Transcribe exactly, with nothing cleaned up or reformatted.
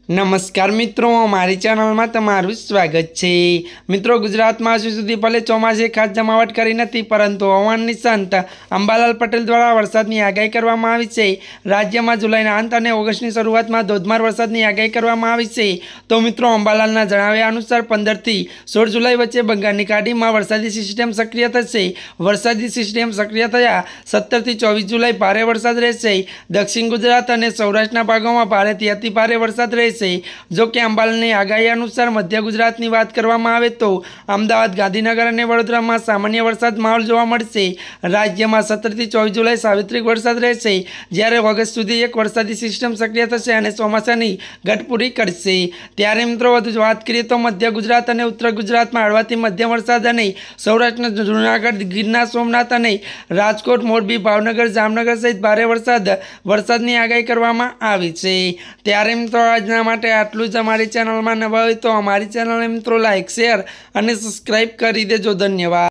नमस्कार मित्रों, मारी चैनल में तमारुं स्वागत है। मित्रों, गुजरात में हजू सुधी भले चौमासे खास जमावट करी नथी, परंतु हवामान निष्णात अंबालाल पटेल द्वारा वरसादनी आगाही करवामां आवी छे। राज्य में जुलाईना अंत अने ऑगस्टनी शरूआत में धोधमार वरसादनी आगाही करवामां आवी छे। तो मित्रों, अंबालालना जणाव्या अनुसार पंदर थी सोळ जुलाई वच्चे बंगाळनी खाडीमां वरसादी सिस्टम सक्रिय थशे। वरसादी सिस्टम सक्रिय थया सत्तर थी चौवीस जुलाई भारे वरसाद रहेशे। दक्षिण गुजरात अने सौराष्ट्રના भागोमां भारेथी अति भारे वरसाद रहेशे। जो कि अंबालालनी आगाही अनुसार मध्य गुजरातनी वात करवामां आवे तो अमदावाद, गांधीनगर अने वडोदरामां सामान्य वरसाद माहोल जोवा मळशे। राज्यमां सत्तर थी चौवीस जुलाई सावित्रिक वरसाद रहेशे, ज्यारे ऑगस्ट सुधी एक वरसादी सिस्टम सक्रिय थशे अने ચોમાસાની ઘટ પૂરી કરશે। ત્યારે મિત્રો વધુ વાત કરીએ તો મધ્ય ગુજરાત અને ઉત્તર ગુજરાતમાં હળવાથી મધ્યમ વરસાદ અને સૌરાષ્ટ્રના જૂનાગઢ, ગીરના સોમનાથ અને રાજકોટ, મોરબી, ભાવનગર, જામનગર સહિત ભારે વરસાદ વરસાદની આગાહી કરવામાં આવી છે। ત્યારે મિત્રો આજના માટે આટલું જ। અમારી ચેનલમાં નવા હોય તો અમારી ચેનલને મિત્રો લાઈક, શેર અને સબસ્ક્રાઈબ કરી દેજો। ધન્યવાદ।